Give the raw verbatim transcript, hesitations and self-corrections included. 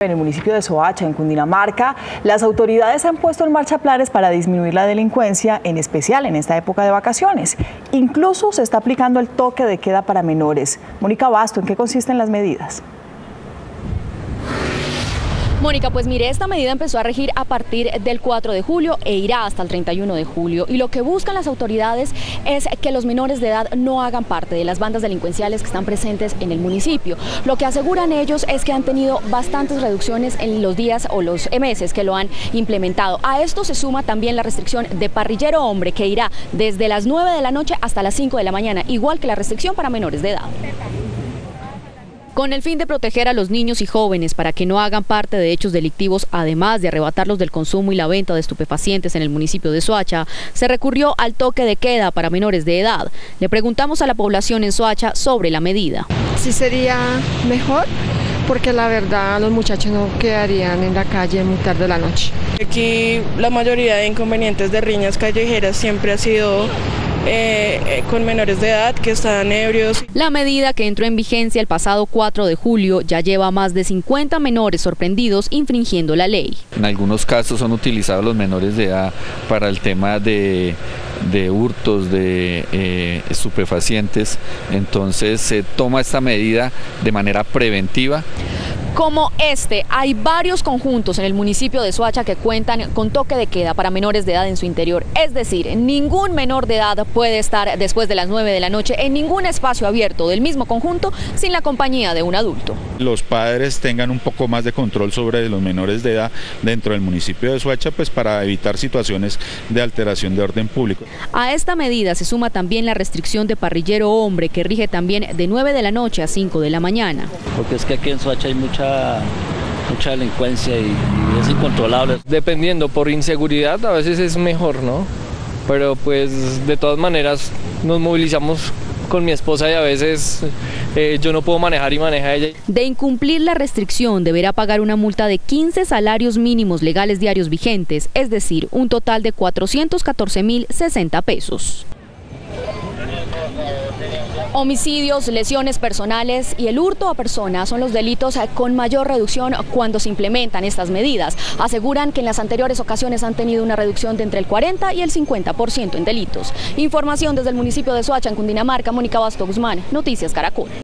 En el municipio de Soacha, en Cundinamarca, las autoridades han puesto en marcha planes para disminuir la delincuencia, en especial en esta época de vacaciones. Incluso se está aplicando el toque de queda para menores. Mónica Basto, ¿en qué consisten las medidas? Mónica, pues mire, esta medida empezó a regir a partir del cuatro de julio e irá hasta el treinta y uno de julio. Y lo que buscan las autoridades es que los menores de edad no hagan parte de las bandas delincuenciales que están presentes en el municipio. Lo que aseguran ellos es que han tenido bastantes reducciones en los días o los meses que lo han implementado. A esto se suma también la restricción de parrillero hombre, que irá desde las nueve de la noche hasta las cinco de la mañana, igual que la restricción para menores de edad. Con el fin de proteger a los niños y jóvenes para que no hagan parte de hechos delictivos, además de arrebatarlos del consumo y la venta de estupefacientes en el municipio de Soacha, se recurrió al toque de queda para menores de edad. Le preguntamos a la población en Soacha sobre la medida. Sí sería mejor, porque la verdad los muchachos no quedarían en la calle muy tarde de la noche. Aquí la mayoría de inconvenientes de riñas callejeras siempre ha sido Eh, eh, con menores de edad que están ebrios. La medida, que entró en vigencia el pasado cuatro de julio, ya lleva más de cincuenta menores sorprendidos infringiendo la ley. En algunos casos son utilizados los menores de edad para el tema de, de hurtos, de eh, estupefacientes, entonces se toma esta medida de manera preventiva. Como este, hay varios conjuntos en el municipio de Soacha que cuentan con toque de queda para menores de edad en su interior. Es decir, ningún menor de edad puede estar después de las nueve de la noche en ningún espacio abierto del mismo conjunto sin la compañía de un adulto. Los padres tengan un poco más de control sobre los menores de edad dentro del municipio de Soacha, pues para evitar situaciones de alteración de orden público. A esta medida se suma también la restricción de parrillero hombre, que rige también de nueve de la noche a cinco de la mañana. Porque es que aquí en Soacha hay mucha mucha delincuencia y, y es incontrolable. Dependiendo, por inseguridad a veces es mejor, ¿no? Pero pues de todas maneras nos movilizamos con mi esposa y a veces eh, yo no puedo manejar y maneja ella. De incumplir la restricción deberá pagar una multa de quince salarios mínimos legales diarios vigentes, es decir, un total de cuatrocientos catorce mil sesenta pesos. Homicidios, lesiones personales y el hurto a personas son los delitos con mayor reducción cuando se implementan estas medidas. Aseguran que en las anteriores ocasiones han tenido una reducción de entre el cuarenta y el cincuenta por ciento en delitos. Información desde el municipio de Soacha, en Cundinamarca. Mónica Basto Guzmán, Noticias Caracol.